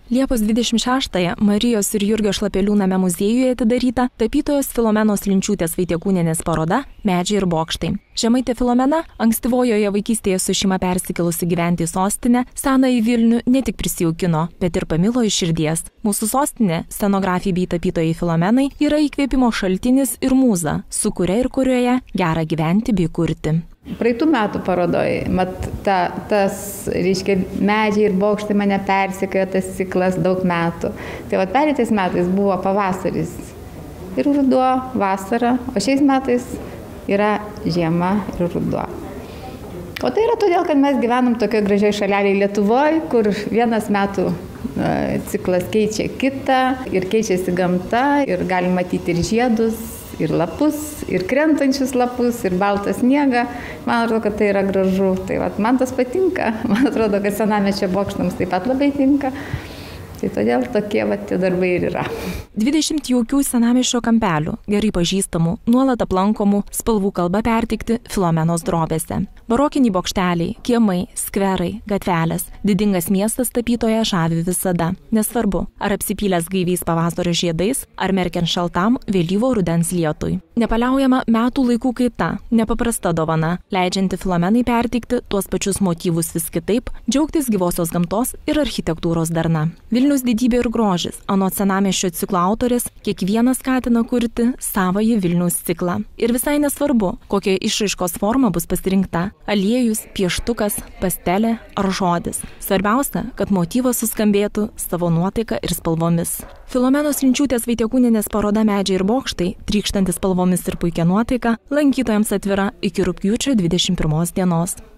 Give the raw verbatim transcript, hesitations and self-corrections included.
Liepos dvidešimt šeštąją Marijos ir Jurgio Šlapelių name muziejuje atidaryta tapytojos Filomenos Linčiūtės Vaitiekūnienės paroda Medžiai ir bokštai. Žemaitė Filomena ankstyvojoje vaikystėje su šeima persikėlusi gyventi į sostinę, senąjį Vilnių ne tik prisijaukino, bet ir pamilo iš širdies. Mūsų sostinė, scenografijai bei tapytojai Filomenai, yra įkvėpimo šaltinis ir mūza, su kuria ir kurioje gera gyventi bei kurti. Praeitų metų parodoje, mat, ta, tas, reiškia, medžiai ir bokštai mane persekiojo tas ciklas daug metų. Tai vat pereitais metais buvo pavasaris ir ruduo, vasara, o šiais metais yra žiema ir ruduo. O tai yra todėl, kad mes gyvenam tokioje gražiai šaleliai Lietuvoje, kur vienas metų ciklas keičia kitą ir keičiasi gamta ir galim matyti ir žiedus, ir lapus, ir krentančius lapus, ir baltą sniegą. Man atrodo, kad tai yra gražu. Tai vat, man tas patinka. Man atrodo, kad senamiesčio bokštams taip pat labai tinka. Tai todėl tokie vat, tie darbai ir yra. dvidešimt jaukių senamiesčio kampelių, gerai pažįstamų, nuolat aplankomų, spalvų kalba pertikti Filomenos drobėse. Barokiniai bokšteliai, kiemai, skverai, gatvelės. Didingas miestas tapytoje žavi visada. Nesvarbu, ar apsipylęs gaiviais pavasario žiedais, ar merkiant šaltam vėlyvo rudens lietui. Nepaliaujama metų laikų kaita, nepaprasta dovana, leidžianti Filomenai perteikti tuos pačius motyvus vis kitaip, džiaugtis gyvosios gamtos ir architektūros darna. Vilnius didybė ir grožis, anot senamiesčio ciklo autorės, kiekvienas skatina kurti savąjį Vilniaus ciklą. Ir visai nesvarbu, kokia išraiškos forma bus pasirinkta - aliejus, pieštukas, pastelė ar žodis. Svarbiausia, kad motyvas suskambėtų savo nuotaiką ir spalvomis. Filomenos Linčiūtės Vaitiekūnienės paroda Medžiai ir bokštai, trykštantis spalvomis ir puikia nuotaika, lankytojams atvira iki rugpjūčio dvidešimt pirmos dienos.